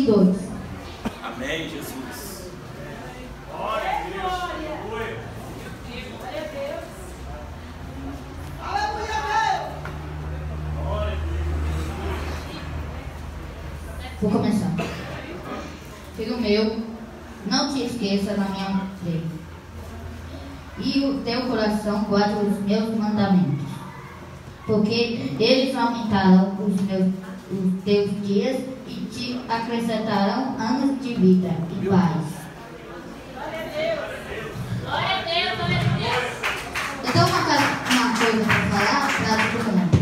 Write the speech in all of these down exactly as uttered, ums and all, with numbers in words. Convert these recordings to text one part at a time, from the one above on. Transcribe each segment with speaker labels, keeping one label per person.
Speaker 1: dois.
Speaker 2: Amém, Jesus.
Speaker 3: Glória a Deus. Aleluia. Glória a Deus. Aleluia. Glória a Deus.
Speaker 1: Vou começar. Filho meu, não te esqueça da minha lei, e o teu coração guarde os meus mandamentos, porque eles aumentarão os, meus, os teus dias e te acrescentarão anos de vida e paz.
Speaker 3: Glória a Deus. Glória a Deus. Glória a Deus.
Speaker 1: Eu tenho uma, uma coisa para falar para todo mundo.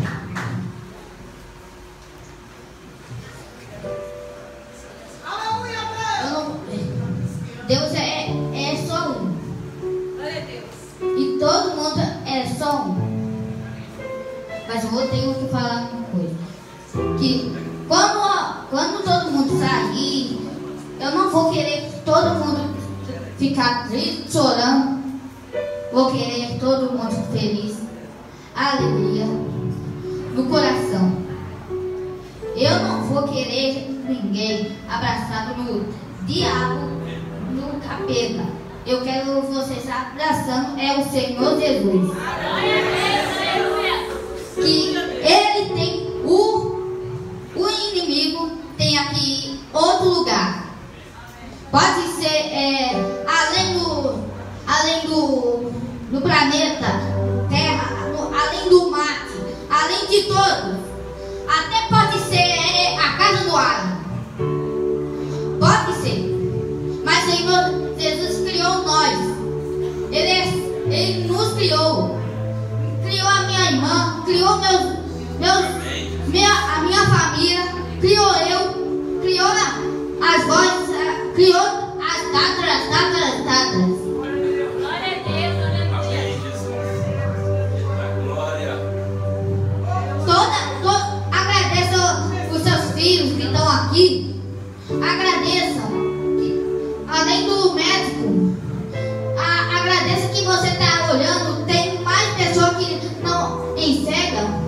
Speaker 1: Eu não, Deus é, é só um.
Speaker 3: Glória a Deus.
Speaker 1: E todo mundo é só um. Mas eu vou ter que falar uma coisa. Que quando, quando todo mundo sair, eu não vou querer que todo mundo ficar triste, chorando. Vou querer todo mundo feliz, alegria no coração. Eu não vou querer ninguém abraçado no diabo, no capeta. Eu quero vocês abraçando é o Senhor Jesus.
Speaker 3: Glória a Deus. Aleluia.
Speaker 1: Que ele tem o, o inimigo tem aqui outro lugar. Pode ser é, além do além do, do planeta Terra, no, além do mar, além de todos. Até pode ser é, a casa do ar. Pode ser. Mas o Senhor Jesus criou nós. Ele, é, ele nos criou. Criou a minha irmã, criou meus, meus, minha, a minha família, criou eu, criou a, as vozes, criou as tatras, tatras, tatras.
Speaker 3: Glória a Deus. Glória a
Speaker 2: Amém,
Speaker 3: Deus.
Speaker 2: Jesus. Glória.
Speaker 1: Toda, toda, agradeça os seus filhos que estão aqui. Agradeça. Que, além do médico, a, agradeça que você está olhando. Tem mais pessoas que não enxergam.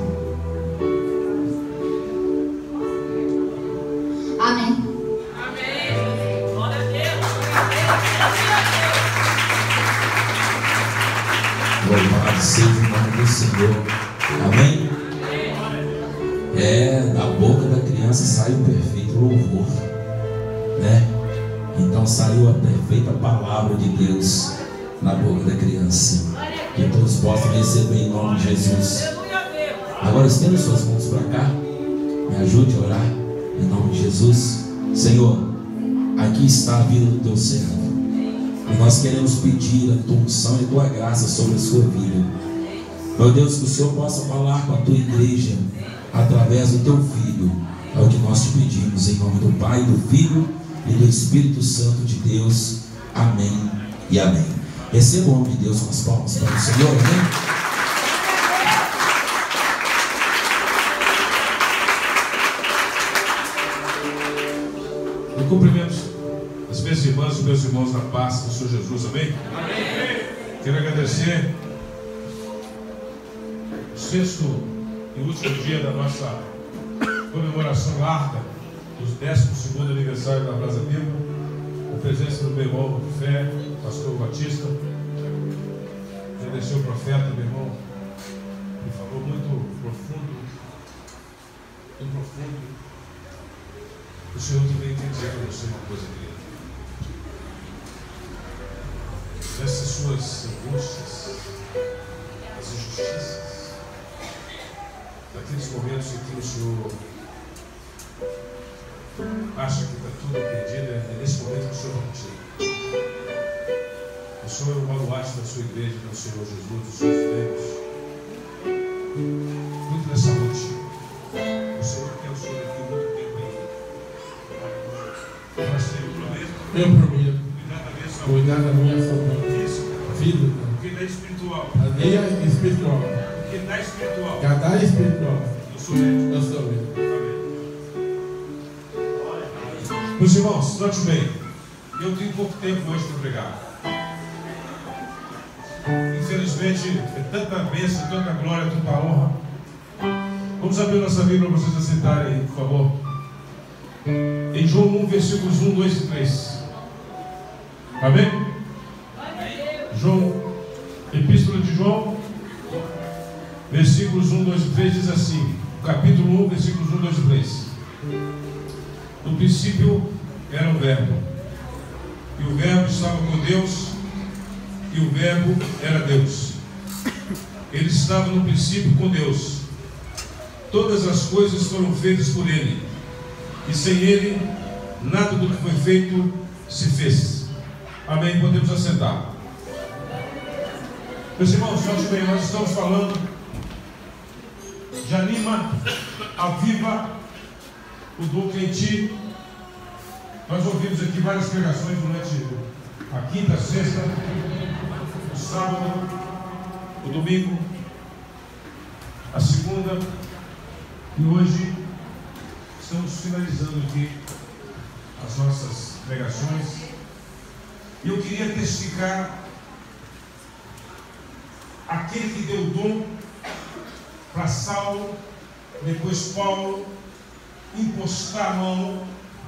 Speaker 1: Amém.
Speaker 3: Amém. Glória a Deus.
Speaker 4: Louvado seja o nome do Senhor. Amém? É, da boca da criança sai o perfeito louvor, né? Então saiu a perfeita palavra de Deus na boca da criança. Que todos possam receber em nome de Jesus.
Speaker 3: Aleluia a Deus.
Speaker 4: Agora estenda suas mãos para cá. Me ajude a orar em nome de Jesus. Senhor, aqui está a vida do teu servo. E nós queremos pedir a tua unção e a tua graça sobre a sua vida. Meu Deus, que o Senhor possa falar com a tua igreja através do teu filho. É o que nós te pedimos em nome do Pai, do Filho e do Espírito Santo de Deus. Amém e amém. Receba o nome de Deus com as palmas para o Senhor. Amém.
Speaker 5: Eu cumprimento as minhas irmãs e os meus irmãos na paz do Senhor Jesus, amém? Amém. Quero agradecer o sexto e último dia da nossa comemoração larga dos décimo segundo aniversário da Brasa Viva, a presença do meu irmão de fé, pastor Batista. Agradecer o profeta, meu irmão, que falou muito profundo, muito profundo. O Senhor também tem que dizer para você uma coisa, querido. Nessas suas angústias, as injustiças, naqueles momentos em que o Senhor acha que está tudo perdido, é nesse momento que o Senhor vai contigo. O Senhor é o baluarte da sua igreja, do Senhor Jesus, dos seus membros. Muito nessa noite. O Senhor quer o Senhor aqui muito tempo ainda. Mas eu prometo.
Speaker 6: Eu prometo
Speaker 5: Cuidar da minha
Speaker 6: cuidar da minha
Speaker 5: saúde.
Speaker 6: vida,
Speaker 5: Porque da espiritual.
Speaker 6: a minha espiritual,
Speaker 5: Porque da espiritual.
Speaker 6: cada espiritual,
Speaker 5: Eu sou médico.
Speaker 6: eu sou meu.
Speaker 5: Amém. Meus irmãos, note bem. Eu tenho pouco tempo hoje para pregar. Infelizmente, é tanta bênção, tanta glória, tanta honra. Vamos abrir nossa Bíblia para vocês aceitarem aí, por favor. em João um, versículos um, dois e três. Amém? João, Epístola de João, versículos um, dois e três, diz assim, capítulo um, versículos um, dois e três. No princípio era o Verbo, e o Verbo estava com Deus, e o Verbo era Deus. Ele estava no princípio com Deus. Todas as coisas foram feitas por Ele, e sem Ele nada do que foi feito se fez. Amém? Podemos assentar. Meus irmãos, bem, nós estamos falando de anima, aviva o dom que em ti. Nós ouvimos aqui várias pregações durante a quinta, a sexta, o sábado, o domingo, a segunda, e hoje estamos finalizando aqui as nossas pregações. E eu queria testificar aquele que deu o dom para Saulo, depois Paulo, impostar a mão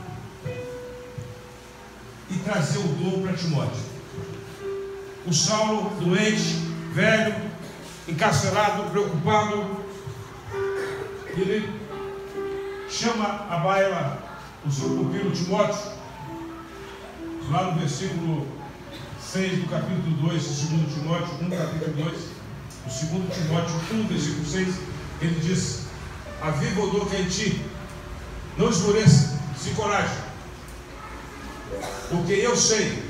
Speaker 5: e trazer o dom para Timóteo. O Saulo, doente, velho, encarcerado, preocupado, ele chama a baila o seu pupilo Timóteo, lá no versículo seis do capítulo dois, do segundo Timóteo um, capítulo dois, o segundo Timóteo um, versículo seis, ele diz: aviva o dom que é em ti, não esmoreça, se coragem, porque eu sei,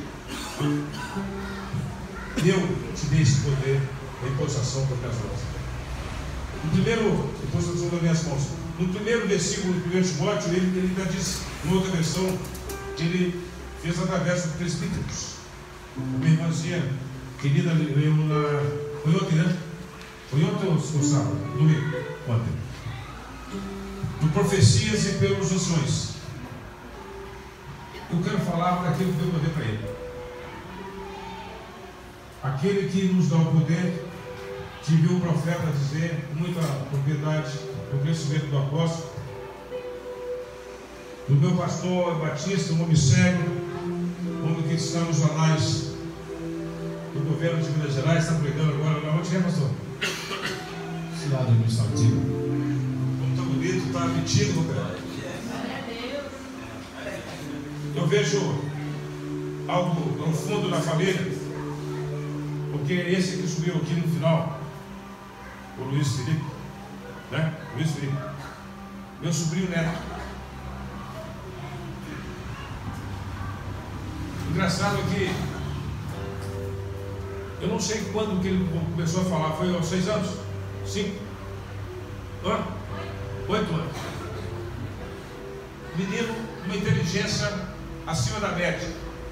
Speaker 5: eu te dei esse poder da imposição das minhas mãos. No primeiro, imposição das minhas mãos, no primeiro versículo do primeiro Timóteo, ele, ele ainda diz, em outra versão, que ele fez através dos presbíteros. Minha irmãzinha querida leu na. Foi ontem, né? Foi ontem ou sábado? Domingo? Ontem. Por profecias e pelas unções. Eu quero falar para aquele que deu poder para ele. Aquele que nos dá o poder, que viu o profeta dizer, muita propriedade do crescimento do apóstolo, do meu pastor Batista, um homem cego, um homem que está nos anais do governo de Minas Gerais, está pregando agora. Onde é, pastor? Esse lado administrativo. Como está bonito, está metido, cara. Eu vejo algo profundo na família, porque esse que subiu aqui no final, o Luiz Felipe, né? Luiz Felipe, meu sobrinho neto. Engraçado é que eu não sei quando que ele começou a falar, foi aos seis anos? Cinco? Hã? Oito anos. Menino, uma inteligência acima da média.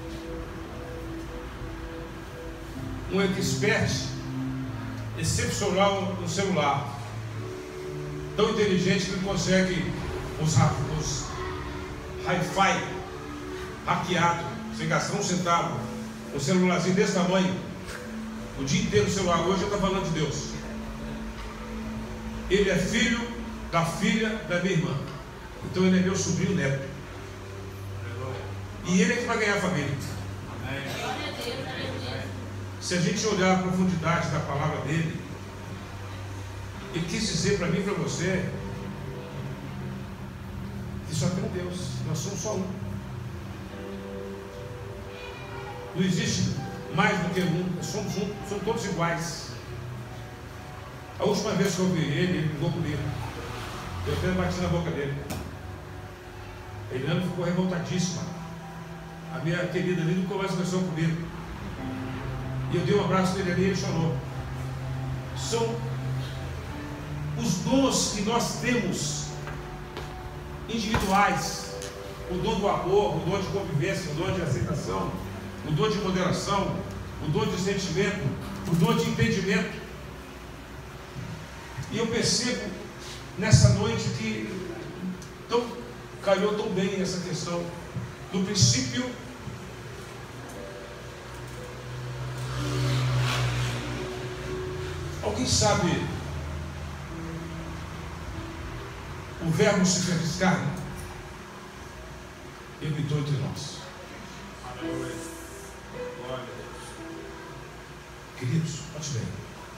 Speaker 5: Um expert excepcional no celular. Tão inteligente que ele consegue os, os hi-fi hackeado, sem gastar um centavo. Um celularzinho desse tamanho, o dia inteiro no celular. Hoje eu estou falando de Deus. Ele é filho da filha da minha irmã. Então ele é meu sobrinho neto. E ele é que vai ganhar a família. Se a gente olhar a profundidade da palavra dele, ele quis dizer para mim e para você que só tem um Deus, nós somos só um. Não existe mais do que um, nós somos um, somos todos iguais. A última vez que eu vi ele, ele brigou comigo. Eu até bati na boca dele. Ele não ficou revoltadíssima. A minha querida ali nunca mais conversou comigo. E eu dei um abraço nele ali e ele chorou. São os dons que nós temos individuais. O dom do amor, o dom de convivência, o dom de aceitação, o dom de moderação, o dom de sentimento, o dom de entendimento. E eu percebo nessa noite que tão, calhou tão bem essa questão do princípio. Alguém sabe o verbo se fez carne? e habitou entre nós.
Speaker 3: Aleluia. Glória a Deus.
Speaker 5: Queridos, note bem.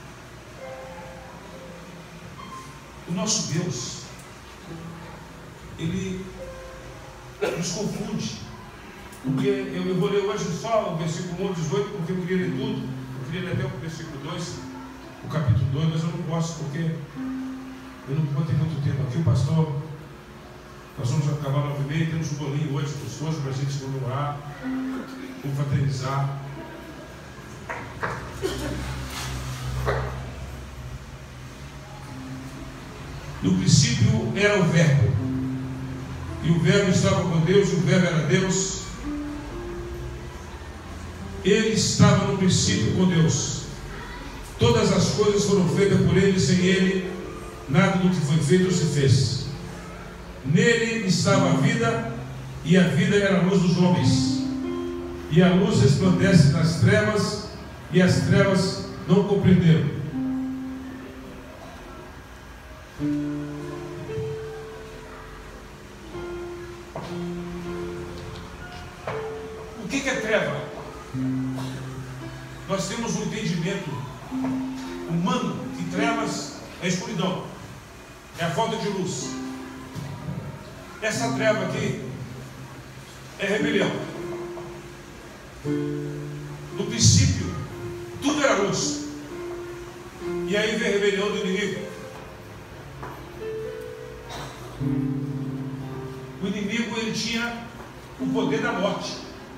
Speaker 5: O nosso Deus, Ele nos confunde. Porque eu, eu vou ler hoje só o versículo um, dezoito, porque eu queria ler tudo. Eu queria ler até o versículo dois, o capítulo dois, mas eu não posso, porque eu não vou ter muito tempo aqui. O pastor, nós vamos acabar nove e meia, temos um bolinho hoje gostoso para a gente comemorar, confraternizar. No princípio era o Verbo, e o Verbo estava com Deus, e o Verbo era Deus. Ele estava no princípio com Deus. Todas as coisas foram feitas por Ele, sem Ele nada do que foi feito se fez. Nele estava a vida, e a vida era a luz dos homens. E a luz resplandece nas trevas, e as trevas não compreenderam. O que é treva? Nós temos um entendimento humano que trevas é escuridão, é a falta de luz. Essa treva aqui é rebelião. No princípio, tudo era luz, e aí vem a rebelião do inimigo. O inimigo, ele tinha o poder da morte.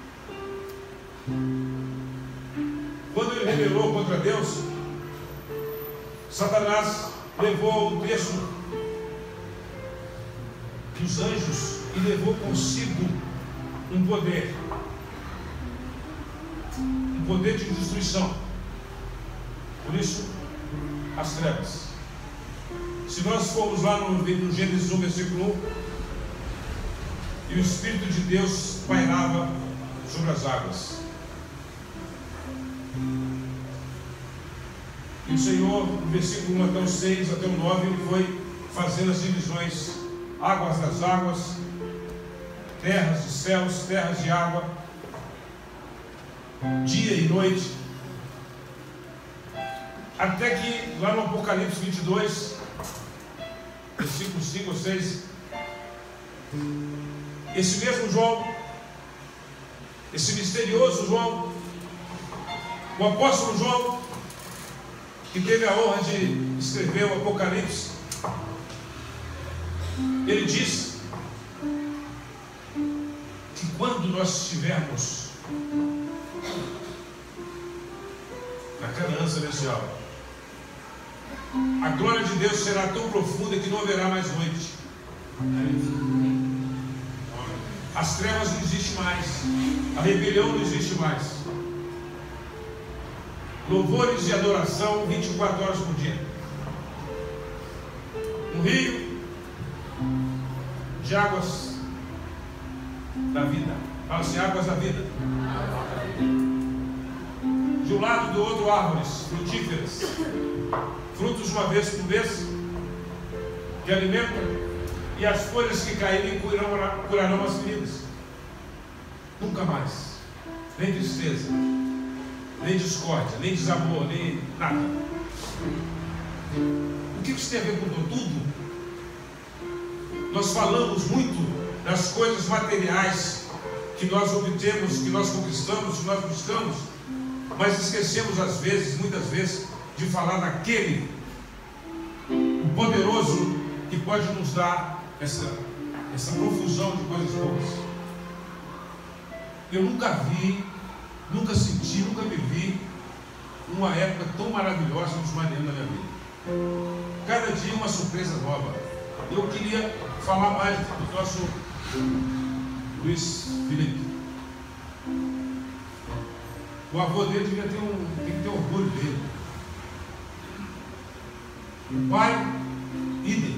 Speaker 5: Quando ele rebelou contra Deus, Satanás levou o texto dos anjos e levou consigo um poder, um poder de destruição. Por isso, as trevas. Se nós formos lá no, no Gênesis um, versículo um, e o Espírito de Deus pairava sobre as águas. E o Senhor, no versículo um até o seis, até o nove, ele foi fazendo as divisões: águas das águas, terras de céus, terras de água, dia e noite. Até que lá no Apocalipse vinte e dois, versículo cinco ou seis, esse mesmo João, esse misterioso João, o apóstolo João, que teve a honra de escrever o Apocalipse, ele diz que quando nós estivermos na Canaã celestial, a glória de Deus será tão profunda que não haverá mais noite. As trevas não existem mais, a rebelião não existe mais. Louvores e adoração vinte e quatro horas por dia. Um rio de águas da vida. Fala-se águas da vida. De um lado e do outro árvores frutíferas, frutos uma vez por mês, que alimentam, e as folhas que caírem curarão, curarão as feridas. Nunca mais. Nem tristeza, nem discórdia, nem desamor, nem nada. O que isso tem a ver com tudo? Nós falamos muito das coisas materiais que nós obtemos, que nós conquistamos, que nós buscamos, mas esquecemos às vezes, muitas vezes, de falar daquele, o poderoso, que pode nos dar essa, essa profusão de coisas boas. Eu nunca vi, nunca senti, nunca vivi uma época tão maravilhosa nos maneiros da minha vida. Cada dia uma surpresa nova. Eu queria falar mais do nosso Luiz Felipe. O avô dele devia ter um, tem que ter orgulho dele. O pai, idem.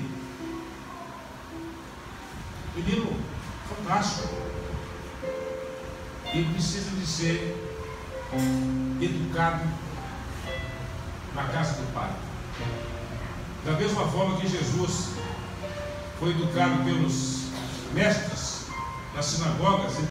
Speaker 5: Menino fantástico. Ele precisa de ser educado na casa do Pai. Da mesma forma que Jesus foi educado pelos mestres nas sinagogas, ele